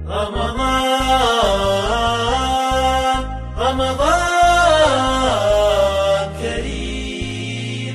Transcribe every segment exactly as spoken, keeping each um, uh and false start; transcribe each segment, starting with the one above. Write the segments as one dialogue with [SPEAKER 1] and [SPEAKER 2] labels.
[SPEAKER 1] رمضان رمضان كريم.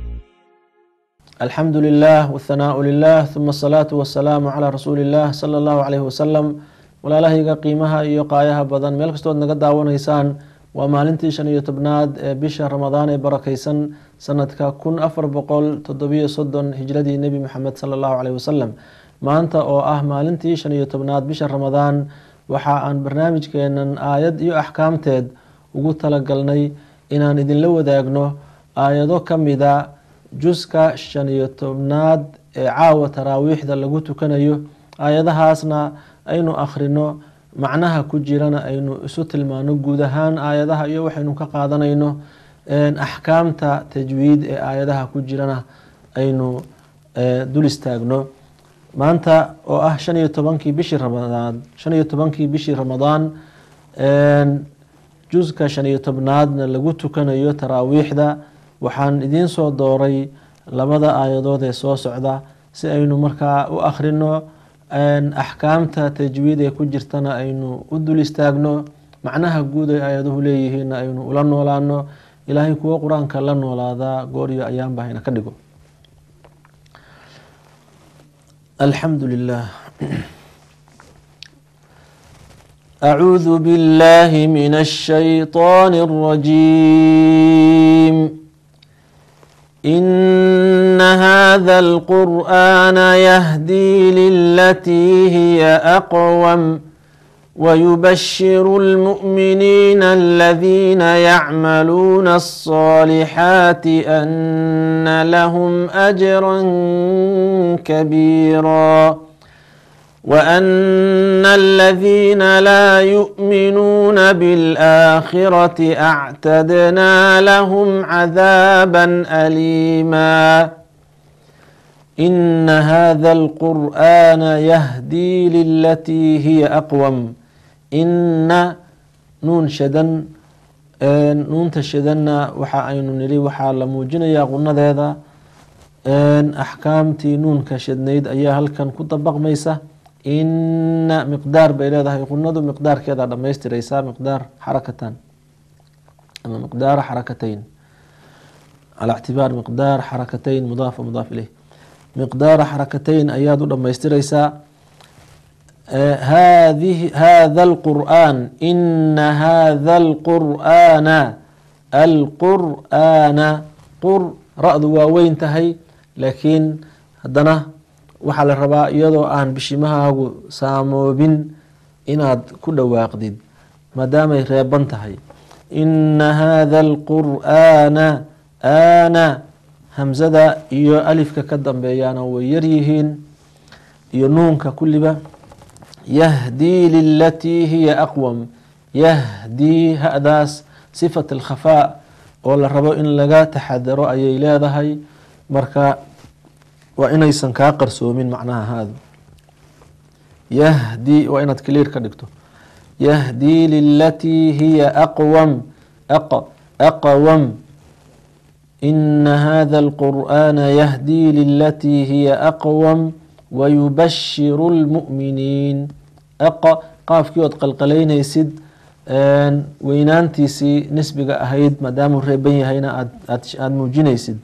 [SPEAKER 2] الحمد لله والثناء لله ثم الصلاة والسلام على رسول الله صلى الله عليه وسلم. walaalahayga qiimaha iyo qaayaha badan meel kastood naga daawanaysaan waa maalintii shan iyo tobnaad ee bisha ramadaan ee barakaysan sanadka kun afar boqol toddobiyo soddon hijradii nebi maxamed sala allahu caleyhi wasalam. maanta oo ah maalintii shan iyo tobnaad bisha ramadaan waxa aan barnaamijkeenan aayad iyo axkaamteed ugu talagalnay inaan idinla wadaagno aayado ka mida juska shan iyo tobnaad ee caawa taraawiixda lagu tukanayo. aayadahaasna aynu akhrino, macnaha ku jirana aynu isu tilmaano, guud ahaan aayadaha iyo waxaynu ka qaadanayno axkaamta tajwiid ee aayadaha ku jirana aynu dul istaagno. maanta oo ah shan iyo tobankii bishii ramadaan shan iyo tobankii bishii ramadaan juska shan iyo tobnaadna lagu tukanayo taraawiixda, waxaan idiin soo dooray labada aayadood ee soo socda si aynu markaa u akhrino axkaamta tajwiid ee ku jirtana aynu u dul istaagno, macnaha guud ay aayaduhu leeyihiinna aynu ula noolaano. ilaahay kuwo qur-aanka la noolaadaa goor iyo ayaanba hayna ka dhigo. alxamdu lilah. acuudu billahi min ashayطaani الrajiim. إن هذا القرآن يهدي للتي هي أقوم ويبشر المؤمنين الذين يعملون الصالحات أن لهم أجرا كبيرا وأن الذين لا يؤمنون بالآخرة أعتدنا لهم عذابا أليما. إن هذا القرآن يهدي للتي هي أقوم. إن نون شدن نون تشدنا وحا أين نلي وحا لموجنا يا قلنا ذا أحكامتي نون كشدنيد أيها هل كان كنت بغ ميسة إن مقدار بيلاده يقولنا ذو مقدار كذا لما يستري يسا مقدار حركتان أما مقدار حركتين على اعتبار مقدار حركتين مضاف ومضاف إليه. مقدار حركتين أياد لما يستري يسا آه هذه هذا القرآن إن هذا القرآن القرآن قر رأض واوين تهي لكن هدنا waxaa la rabaa iyadoo aan bishimahaagu saamoobin inaad ku dhawaaqdid maadaamay reeban tahay. ina hada alqur'aana aana hamsada iyo alifka ka dambeeyaana way yaryihiin iyo nuunka kulliba. yahdii lilatii hiya aqwam. yahdii hadaas sifat alkhafaa oo la rabo in laga taxadaro ayay leedahay, marka waa inaysan kaa qarsoomin macnaha haada. yahdi waa inaad clear ka dhigto. yahdii lilatii hiya aqwam aqwam. ina hada alqur'aana yahdii lilatii hiya aqwam wayubashiru lmu'miniin. qaafkii ood qalqalaynaysid weynaantiisii nisbiga ahayd maadaamuu reeban yahayna aada muujinaysid.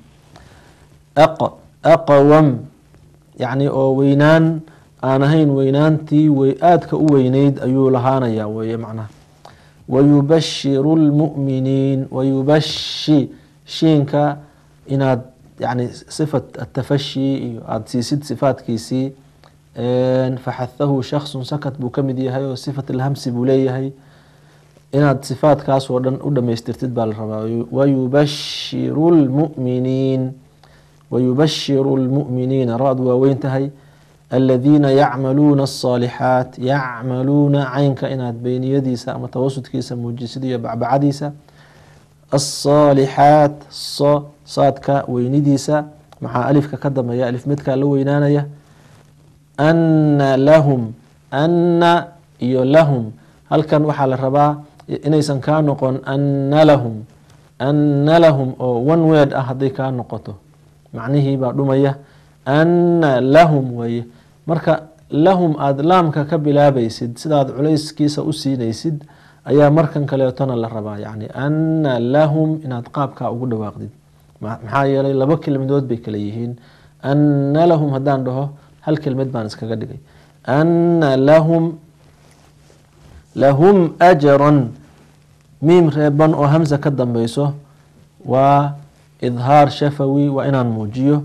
[SPEAKER 2] aqwam yacni oo weynaan aan ahayn weynaantii way aadka u weyneyd ayuu lahaanayaa weeye macnaha. wayubashiru lmu'miniin. wayubashi shiinka inaad yani sifat atafashi iyo aada siisid sifaadkiisii. faxathahu shaksun sakat buu ka mid yahay oo sifat alhamsi buu leeyahay. inaad sifaadkaas oo dhan u dhamaystirtid baa la rabaa. wayubashiru lmu'miniin. ويبشر المؤمنين راد واوينتهي الذين يعملون الصالحات. يعملون عينك إناد بين يديسا متوسط كيسا موجسدية بعبعديسا. الصالحات ص صادك وينديسا مع ألفك كدم يا ألف متك لو وينانيا. أن لهم أن يو لهم هل كان وحال الربا إنيسا كان نقول أن لهم أن لهم أو one word أحدي كان نقطه macnihii baa dhumaya. anna lahum weye marka lahum aada laamka ka bilaabaysid sidaad culayskiisa u siinaysid ayaa markan kaleetona la rabaa, yani ana lahum inaad qaabkaa ugu dhawaaqdid. maxaa yeelay laba kelmadood bay kala yihiin. ana lahum haddaan dhaho hal kelmad baan iskaga dhigay. ana lahum lahum ajran, miim reeban oo hamza ka dambeyso waa idhaar shafawi, waa inaan muujiyo.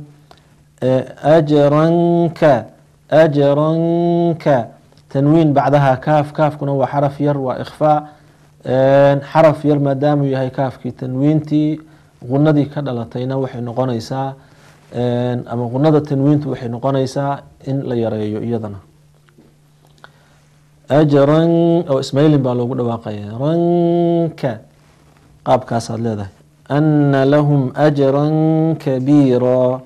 [SPEAKER 2] ajranka ajranka, tanwiin bacdaha kaaf, kaafkuna waa xaraf yar, waa ikhfaa. xaraf yar maadaamuu yahay kaafkii, tanwiintii qunadii ka dhalatayna waxay noqonaysaa ama qunada tanwiintu waxay noqonaysaa in la yareeyo iyadana. ajran oo ismailin baa loogu dhawaaqaya, ranka qaabkaasaad leedahay. ana lahum ajran kabiira,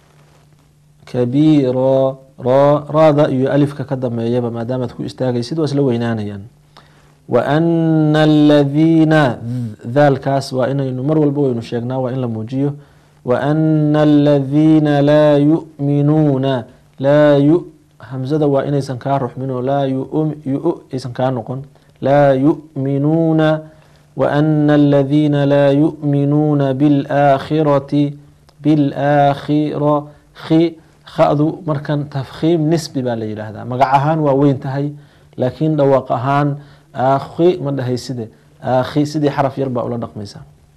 [SPEAKER 2] kabiira raada iyo alifka ka dameeyaba maadaamaad ku istaagaysid waa isla weynaanayaan. waana aladiina, daalkaas waa inaynu mar walba waynu sheegnaa, waa in la muujiyo. waana aladiina laa yu'minuuna, laa yu hamzada waa inaysan kaa ruxmin oo laa yu aysan kaa noqon. laa yu'minuuna waana aladiina laa yu'minuuna bilaakhirati, bilaakhira khi khadu markan tafkhiim nisbi baa la yidhaahdaa. magac ahaan waa weyn tahay laakiin dhawaaq ahaan aakhi ma dhahayside, aakhi sidii xaraf yar baa ula dhaqmaysaa.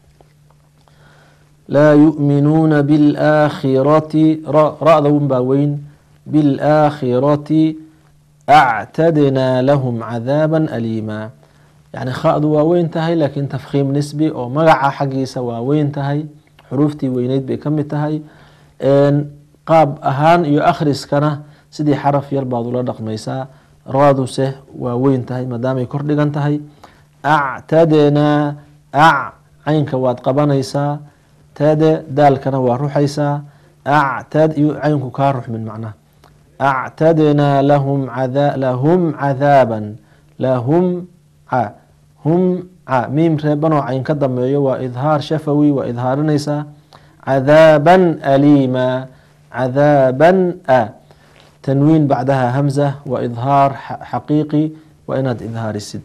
[SPEAKER 2] laa yu'minuuna bilaakhirati, ra-da un baa weyn. bilaakhirati actadnaa lahum cadaaban aliima, yani khadu waa weyn tahay laakiin tafkhiim nisbi oo magaca xaggiisa waa weyn tahay, xuruuftii weyneyd bay ka mid tahay. qaab ahaan iyo akhriskana sidii xaraf yar baad ula dhaqmaysaa. raaduse waa weyn tahay maadaamay kor dhigan tahay. actadnaa, ac caynka waad qabanaysaa, tade daalkana waa ruxaysaa. actad iyo caynku kaa ruxmin macnaha. actadnaa lahum lahum cadaaban, lahum ca hum ca, miim reebanoo cayn ka dambeeyo waa idhaar shafawi, waa idhaarinaysaa. cadaaban aliima, cadaaban a, tanwiin bacdaha hamza waa idhaar xaqiiqi, waa inaad idhaarisid.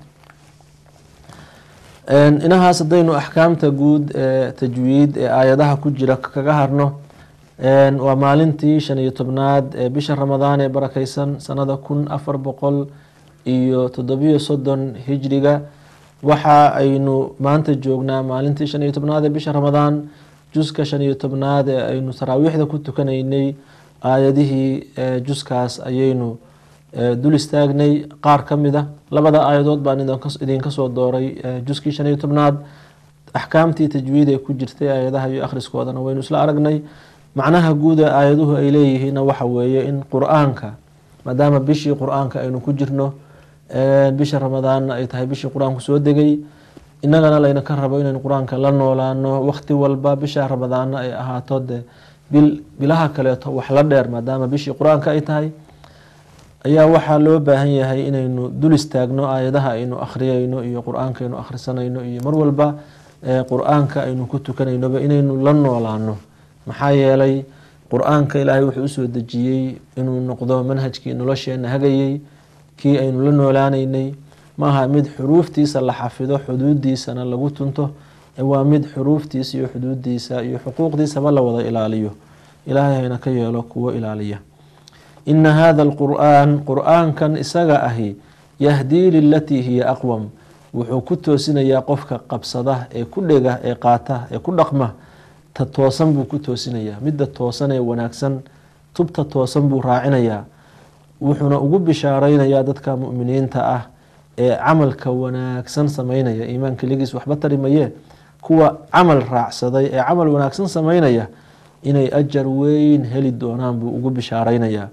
[SPEAKER 2] inahaas haddaynu axkaamta guud ee tajwiid ee aayadaha ku jira kaga harno, waa maalintii shan iyo tobnaad ee bisha ramadaan ee barakeysan sanada kun afar boqol iyo toddobiyo soddon hijriga. waxa aynu maanta joognaa maalintii shan iyo tobnaad ee bisha ramadaan, juska shan iyo tobnaad ee aynu taraawiixda ku tukanaynay. aayadihii juskaas ayaynu dul istaagnay qaar ka mid a. labada aayadood baan idinka soo dooray juskii shan iyo tobnaad. axkaamtii tajwiid ee ku jirtay aayadaha iyo akhriskoodana waynu isla aragnay. macnaha guud ee aayaduhu ay leeyihiinna waxa weeye in qur-aanka, maadaama bishii qur-aanka aynu ku jirno, bisha ramadaanna ay tahay bishii qur-aanku soo degay, innagana layna ka rabo inaynu qur-aanka la noolaano waqti walba. bisha ramadaanna ay ahaato de bil bilaha kaleeto wax la dheer, maadaama bishii qur-aanka ay tahay, ayaa waxaa loo baahan yahay inaynu dul istaagno aayadaha aynu akhriyayno iyo qur-aanka aynu akhrisanayno iyo mar walba qur-aanka aynu ku tukanaynoba inaynu la noolaano. maxaa yeelay qur-aanka ilaahay wuxuu usoo dejiyey inuu noqdo manhajkii nolosheena hagayey, kii aynu la noolaanaynay. maaha mid xuruuftiisa la xafido xuduudiisana lagu tunto, waa mid xuruuftiisa iyo xuduudiisa iyo xuquuqdiisaba la wada ilaaliyo. ilaahay hayna ka yeelo kuwo ilaaliya. ina hada alqur'aan, qur-aankan isaga ahi, yahdii lilatii hiya aqwam, wuxuu ku toosinayaa qofka qabsada ee ku dhega ee qaata ee ku dhaqma, ta toosan buu ku toosinayaa. midda toosan ee wanaagsan, tubta toosan buu raacinayaa. wuxuuna ugu bishaaraynayaa dadka mu'miniinta ah ee camalka wanaagsan sameynaya, iimaanka ligiis waxba tari maye, kuwa camal raacsaday ee camal wanaagsan sameynaya inay ajar weyn heli doonaan buu ugu bishaaraynayaa.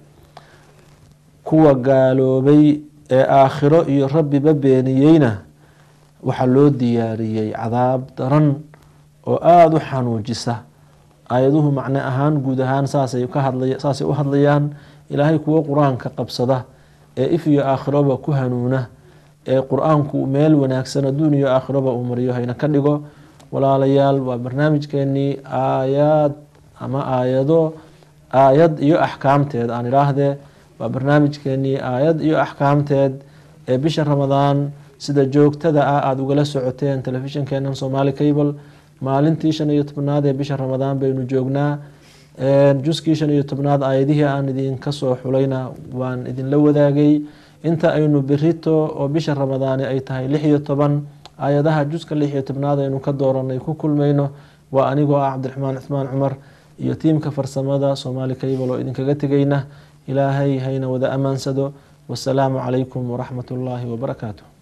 [SPEAKER 2] kuwa gaaloobay ee aakhiro iyo rabbiba beeniyeyna waxaa loo diyaariyey cadaab daran oo aada u xanuujisa. aayaduhu macne ahaan guud ahaan saasay ka hadlay saasay u hadlayaan. ilaahay kuwo qur-aanka qabsada ee if iyo aakhiroba ku hanuuna, ee qur-aanku meel wanaagsan adduun iyo aakhiroba uu mariyo hayna ka dhigo. walaalayaal, waa barnaamijkeenii aayaad ama aayado, aayad iyo axkaamteed aan idhaahdee, waa barnaamijkeenii aayad iyo axkaamteed ee bisha ramadaan sida joogtada ah aada ugala socoteen telefishinkeenan Somali Cable. maalintii shan iyo tobnaad ee bisha ramadaan baynu joognaa. juskii shan iyo tobnaad aayadihii aan idinka soo xulayna waan idinla wadaagay. inta aynu berito oo bisha ramadaani ay tahay lix iyo toban aayadaha juska lix iyo tobnaad aynu ka dooranay ku kulmayno. waa anigoo ah Cabdiraxmaan Cismaan Cumar iyo tiimka farsamada Somali Cable oo idinkaga tegayna. ilaahay hayna wada amaansado. wassalaamu calaykum waraxmatullaahi wabarakaatuh.